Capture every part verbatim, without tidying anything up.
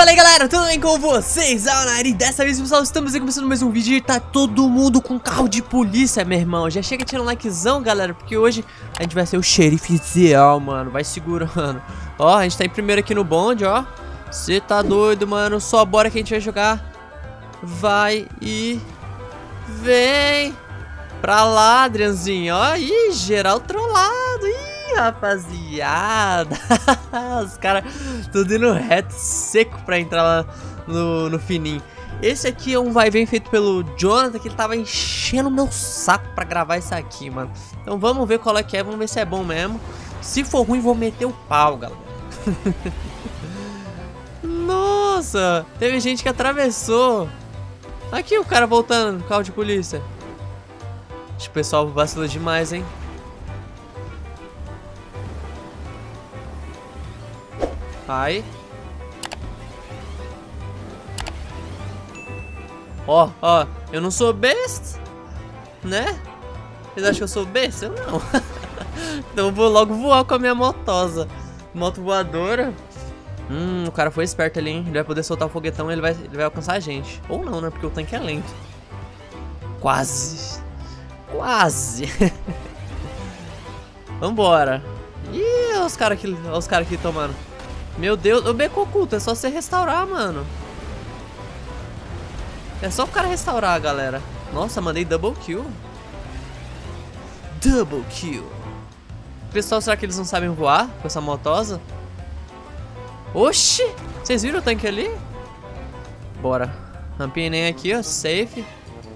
Fala aí galera, tudo bem com vocês? E dessa vez pessoal, estamos aqui começando mais um vídeo e tá todo mundo com carro de polícia, meu irmão. Já chega tirando um likezão, galera, porque hoje a gente vai ser o xerife Ziel, mano. Vai segurando. Ó, a gente tá em primeiro aqui no bonde, ó. Você tá doido, mano. Só bora que a gente vai jogar. Vai e vem pra lá, Adrianzinho. Ó, ih, geral trollado. Ih, rapaziada. Os caras tudo indo reto, seco pra entrar lá no, no fininho. Esse aqui é um vai e vem feito pelo Jonathan, que ele tava enchendo o meu saco pra gravar isso aqui, mano. Então vamos ver qual é que é, vamos ver se é bom mesmo. Se for ruim, vou meter o pau, galera. Nossa, teve gente que atravessou. Aqui o cara voltando no carro de polícia. Acho que o pessoal vacilou demais, hein. Ai. Ó, ó, eu não sou besta, né? Vocês acham que eu sou besta? Eu não. Então eu vou logo voar com a minha motosa. Moto voadora. Hum, o cara foi esperto ali, hein? Ele vai poder soltar o foguetão e ele vai, ele vai alcançar a gente. Ou não, né? Porque o tanque é lento. Quase. Quase. Vambora. Ih, olha os caras aqui, olha os caras aqui tomando. Meu Deus, o beco oculto, é só você restaurar, mano. É só o cara restaurar, galera. Nossa, mandei double kill. Double kill. Pessoal, será que eles não sabem voar com essa motosa? Oxi! Vocês viram o tanque ali? Bora. Rampinha nem aqui, ó. Safe.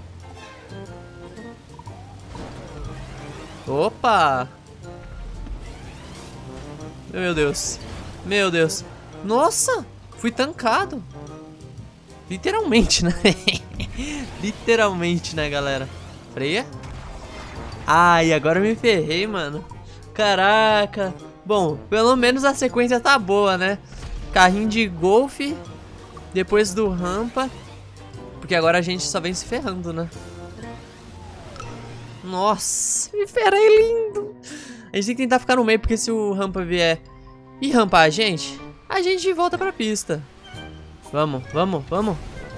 Opa! Meu Deus. Meu Deus. Nossa! Fui tancado. Literalmente, né? Literalmente, né, galera? Freia. Ai, agora eu me ferrei, mano. Caraca. Bom, pelo menos a sequência tá boa, né? Carrinho de golfe. Depois do rampa. Porque agora a gente só vem se ferrando, né? Nossa, me ferrei lindo. A gente tem que tentar ficar no meio, porque se o rampa vier e rampar a gente, a gente volta pra pista. Vamos, vamos, vamos.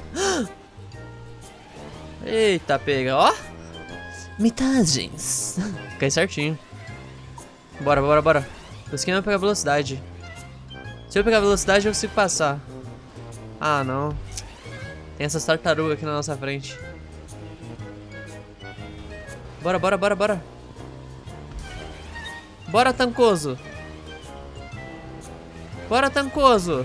Eita, pega, ó. Mitagens. Cai certinho. Bora, bora, bora. O esquema é pegar velocidade. Se eu pegar velocidade, eu consigo passar. Ah, não. Tem essas tartarugas aqui na nossa frente. Bora, bora, bora, bora. Bora, Tancoso. Bora, Tancoso.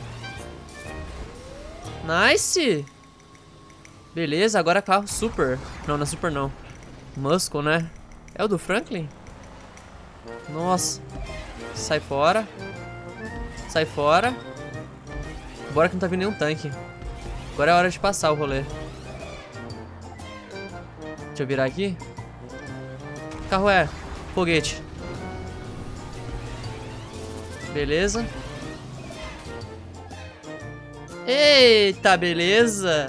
Nice. Beleza, agora carro super. Não, não é super não. Muscle, né? É o do Franklin? Nossa. Sai fora. Sai fora. Bora que não tá vindo nenhum tanque. Agora é hora de passar o rolê. Deixa eu virar aqui. Que carro é? Foguete. Beleza. Eita, beleza.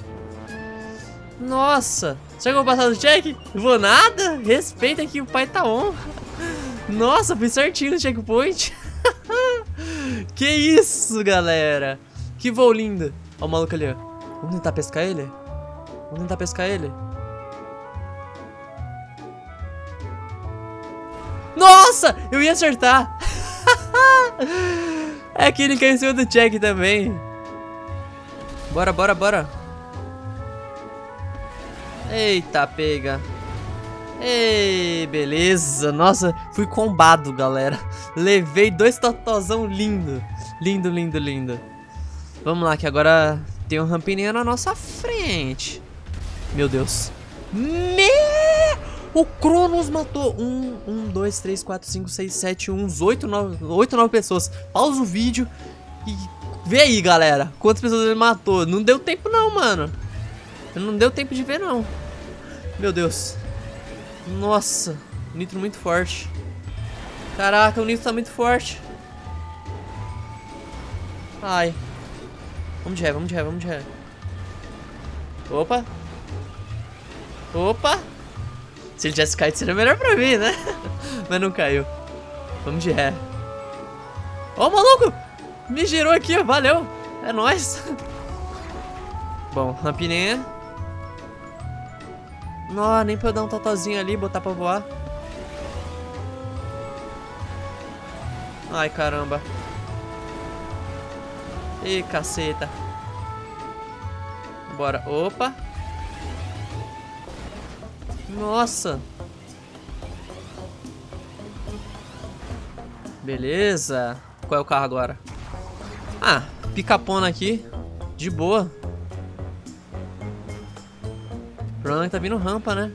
Nossa. Será que eu vou passar do check? Vou nada? Respeita que o pai tá on. Nossa, fui certinho no checkpoint. Que isso, galera. Que voo lindo. Ó o maluco ali, ó. Vamos tentar pescar ele? Vamos tentar pescar ele? Nossa, eu ia acertar. É que ele caiu em cima do check também. Bora, bora, bora. Eita, pega. Ei, beleza. Nossa, fui combado, galera. Levei dois totozão lindo. Lindo, lindo, lindo. Vamos lá, que agora tem um rampinha na nossa frente. Meu Deus. Me... O Cronos matou um, um, dois, três, quatro, cinco, seis, sete, uns oito, nove, oito, nove pessoas. Pausa o vídeo e vê aí, galera, quantas pessoas ele matou. Não deu tempo não, mano. Não deu tempo de ver não. Meu Deus. Nossa, nitro muito forte. Caraca, o nitro tá muito forte. Ai. Vamos de ré, vamos de ré, vamos de ré. Opa. Opa. Se ele tivesse caído seria melhor pra mim, né? Mas não caiu. Vamos de ré. Ó, oh, maluco! Me girou aqui, ó. Valeu. É nóis. Bom, rampinha. Não, nem pra eu dar um totozinho ali, botar pra voar. Ai, caramba. Ih, caceta. Bora. Opa. Nossa. Beleza. Qual é o carro agora? Ah, pica-pona aqui. De boa. O problema é que tá vindo rampa, né?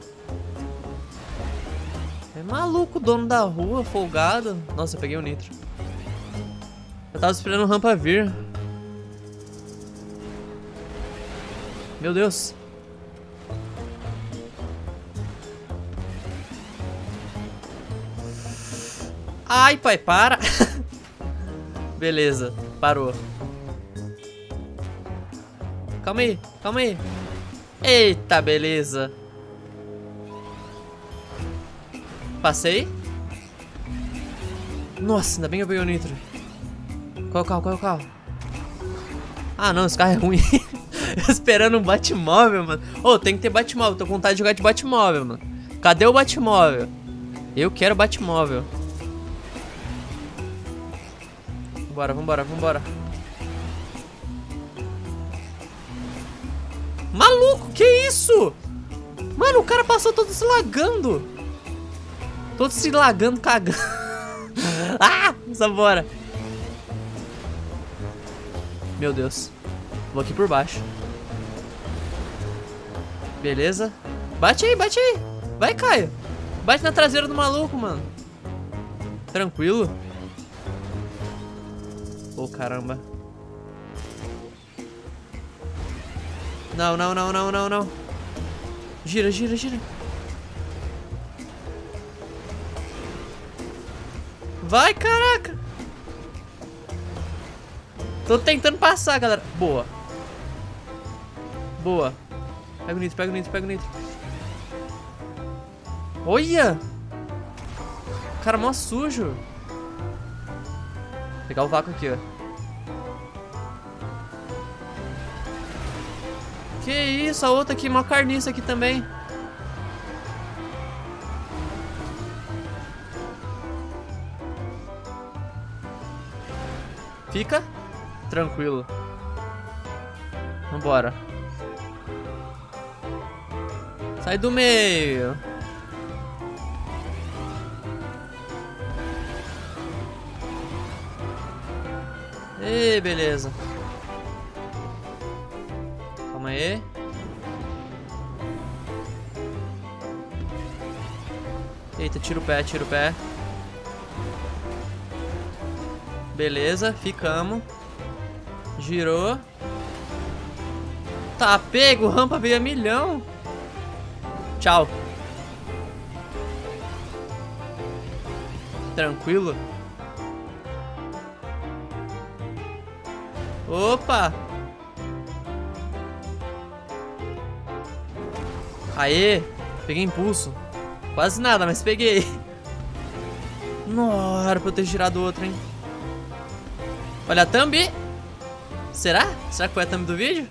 É maluco o dono da rua, folgado. Nossa, eu peguei o nitro. Eu tava esperando o rampa vir. Meu Deus. Ai, pai, para. Beleza, parou. Calma aí, calma aí. Eita, beleza. Passei. Nossa, ainda bem que eu peguei o nitro. Qual é o carro, qual é o carro? Ah, não, esse carro é ruim. Esperando um Batmóvel, mano. Ô, oh, tem que ter Batmóvel, tô com vontade de jogar de Batmóvel, mano. Cadê o Batmóvel? Eu quero Batmóvel. Vambora, vambora, vambora. Maluco, que isso? Mano, o cara passou todo se lagando. Todo se lagando, cagando. Ah, vambora. Meu Deus. Vou aqui por baixo. Beleza. Bate aí, bate aí. Vai, Caio. Bate na traseira do maluco, mano. Tranquilo. Ô, oh, caramba. Não, não, não, não, não, não. Gira, gira, gira. Vai, caraca. Tô tentando passar, galera. Boa. Boa. Pega o nitro, pega o nitro, pega o nitro. Olha. Cara, mó sujo. Vou pegar o vácuo aqui, ó. Que isso, a outra aqui, mó carniça aqui também. Fica tranquilo. Vambora. Sai do meio. Ei, beleza. Calma aí. Eita, tira o pé, tira o pé. Beleza, ficamos. Girou. Tá pego, rampa veio a milhão. Tchau. Tranquilo. Opa. Aê, peguei impulso. Quase nada, mas peguei. Nossa, era pra eu ter girado outro, hein. Olha a thumb. Será? Será que foi a thumb do vídeo?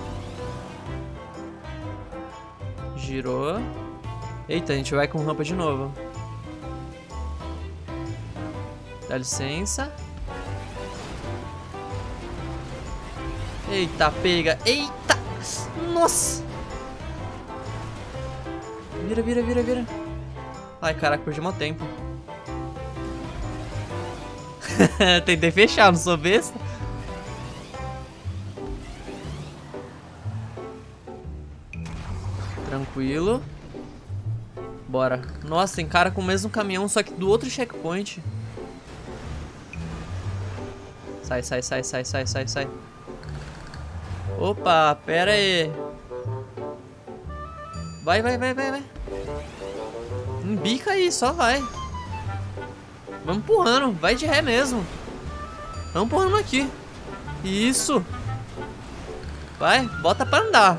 Girou. Eita, a gente vai com rampa de novo. Dá licença. Eita, pega. Eita. Nossa. Vira, vira, vira, vira. Ai, caraca, perdi mó tempo. Tentei fechar, não sou besta. Tranquilo. Bora. Nossa, tem cara com o mesmo caminhão, só que do outro checkpoint. Sai, sai, sai, sai, sai, sai, sai. Opa, pera aí. Vai, vai, vai, vai, vai. Embica aí, só vai. Vamos empurrando, vai de ré mesmo. Vamos empurrando aqui. Isso. Vai, bota pra andar.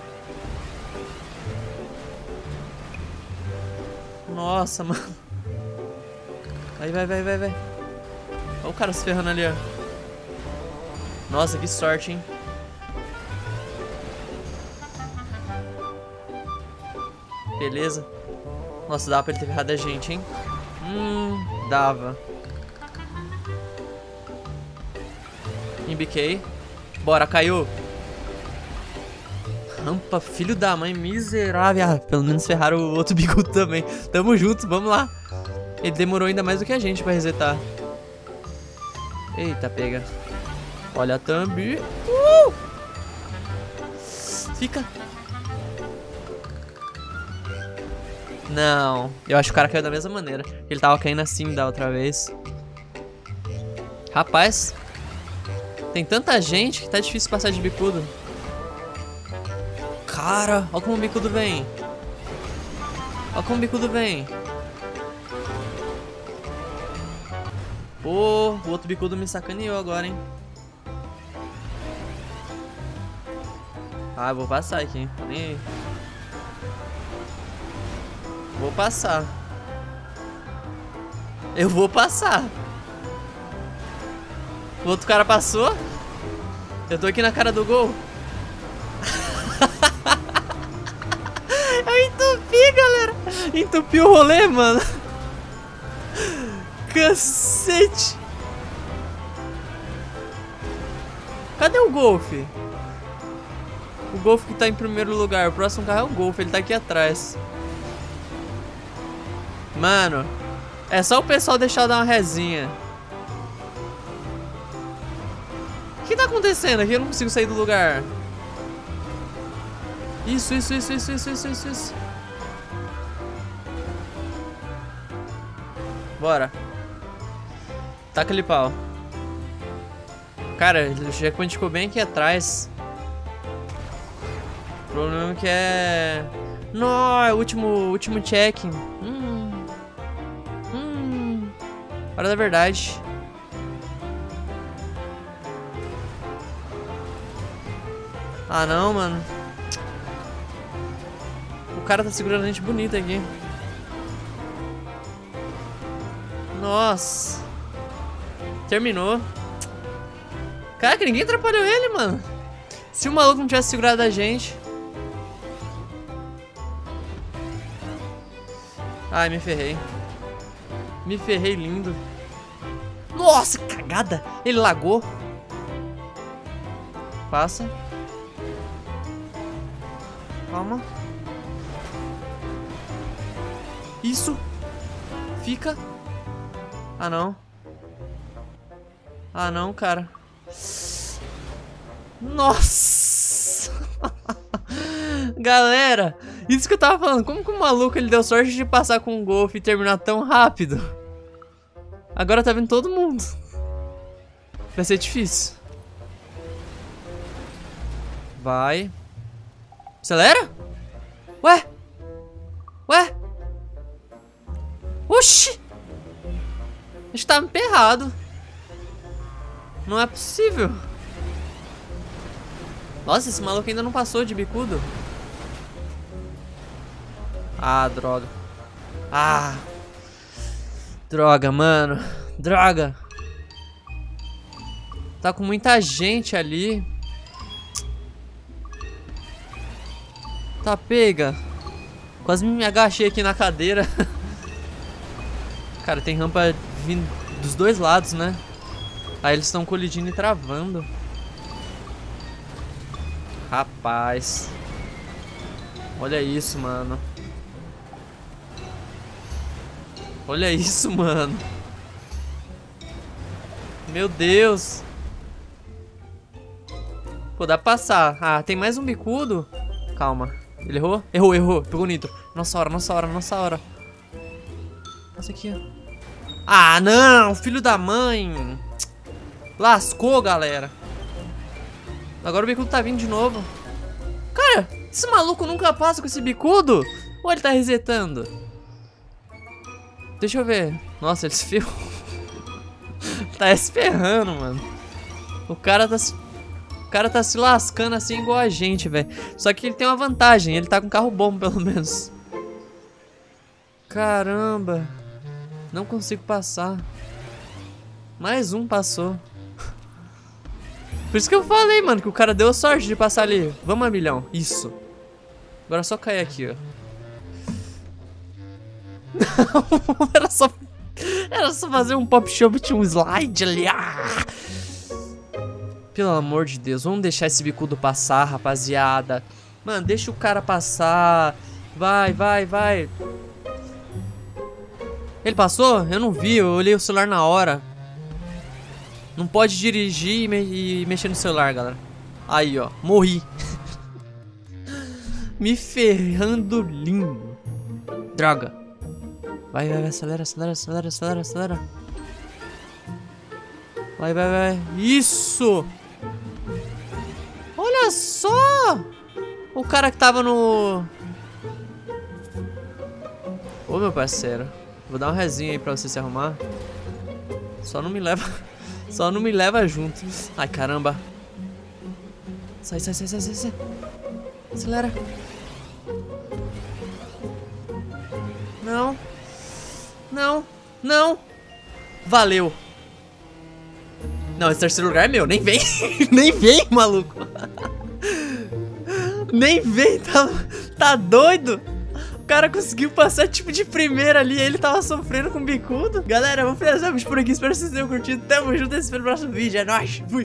Nossa, mano. Vai, vai, vai, vai, vai. Olha o cara se ferrando ali, ó. Nossa, que sorte, hein. Beleza. Nossa, dava pra ele ter ferrado a gente, hein? Hum, dava. Embiquei. Bora, caiu. Rampa, filho da mãe, miserável. Ah, pelo menos ferraram o outro bicudo também. Tamo junto, vamos lá. Ele demorou ainda mais do que a gente pra resetar. Eita, pega. Olha a thumb. Uh! Fica. Não, eu acho que o cara caiu da mesma maneira. Ele tava caindo assim da outra vez. Rapaz, tem tanta gente que tá difícil passar de bicudo. Cara, olha como o bicudo vem. Olha como o bicudo vem. Pô, o outro bicudo me sacaneou agora, hein. Ah, eu vou passar aqui. Nem... Vou passar. Eu vou passar. O outro cara passou. Eu tô aqui na cara do gol. Eu entupi, galera. Entupi o rolê, mano. Cacete. Cadê o Golfe? O Golfe que tá em primeiro lugar. O próximo carro é o Golfe. Ele tá aqui atrás. Mano, é só o pessoal deixar eu dar uma resinha. O que tá acontecendo aqui? Eu não consigo sair do lugar. Isso, isso, isso, isso, isso, isso, isso, isso. Bora. Taca ali pau. Cara, o checkpoint ficou bem aqui atrás. O problema é que é... Não, é o último, último check. Hum. Hum. Hora da verdade. Ah, não, mano. O cara tá segurando a gente bonito aqui. Nossa. Terminou. Caraca, ninguém atrapalhou ele, mano. Se o maluco não tivesse segurado a gente. Ai, me ferrei. Me ferrei lindo. Nossa, que cagada. Ele lagou. Passa. Calma. Isso. Fica. Ah, não. Ah, não, cara. Nossa. Galera, isso que eu tava falando. Como que o maluco ele deu sorte de passar com um Golfe e terminar tão rápido? Agora tá vindo todo mundo. Vai ser difícil. Vai. Acelera? Ué? Ué? Oxi! A gente tá emperrado. Não é possível. Nossa, esse maluco ainda não passou de bicudo. Ah, droga. Ah. Droga, mano. Droga. Tá com muita gente ali. Tá pega. Quase me agachei aqui na cadeira. Cara, tem rampa vindo dos dois lados, né? Aí eles estão colidindo e travando. Rapaz. Olha isso, mano. Olha isso, mano. Meu Deus. Pô, dá pra passar. Ah, tem mais um bicudo. Calma. Ele errou? Errou, errou. Pegou o nitro. Nossa hora, nossa hora, nossa hora. Nossa, aqui, ó. Ah, não. Filho da mãe. Lascou, galera. Agora o bicudo tá vindo de novo. Cara, esse maluco nunca passa com esse bicudo? Ou ele tá resetando? Deixa eu ver. Nossa, ele se ferrou. Tá se ferrando, mano. O cara tá se... O cara tá se lascando assim igual a gente, velho. Só que ele tem uma vantagem. Ele tá com carro bom, pelo menos. Caramba. Não consigo passar. Mais um passou. Por isso que eu falei, mano, que o cara deu sorte de passar ali. Vamos a milhão. Isso. Agora é só cair aqui, ó. Não, era só... Era só fazer um pop shop, tinha um slide ali. Ah! Pelo amor de Deus, vamos deixar esse bicudo passar, rapaziada. Mano, deixa o cara passar. Vai, vai, vai. Ele passou? Eu não vi, eu olhei o celular na hora. Não pode dirigir e, me e mexer no celular, galera. Aí, ó, morri. Me ferrando lindo. Droga. Vai, vai, vai, acelera, acelera, acelera, acelera, acelera. Vai, vai, vai. Isso! Olha só! O cara que tava no... Ô, meu parceiro. Vou dar um rezinho aí pra você se arrumar. Só não me leva... Só não me leva junto. Ai, caramba. Sai, sai, sai, sai, sai, sai. Acelera. Não. Não. Não. Valeu. Não, esse terceiro lugar é meu. Nem vem. Nem vem, maluco. Nem vem. Tá, tá doido? O cara conseguiu passar tipo de primeira ali. Ele tava sofrendo com o bicudo. Galera, vamos finalizar o vídeo por aqui. Espero que vocês tenham curtido. Tamo junto. Esse foi o próximo vídeo. É nóis. Fui.